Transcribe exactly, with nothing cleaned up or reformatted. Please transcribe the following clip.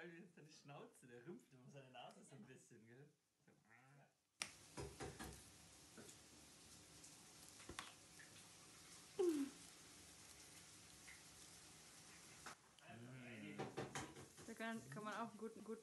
geil, wie jetzt deine Schnauze, der rümpft immer seine Nase so ein bisschen, gell? So. Da kann, kann man auch einen guten, guten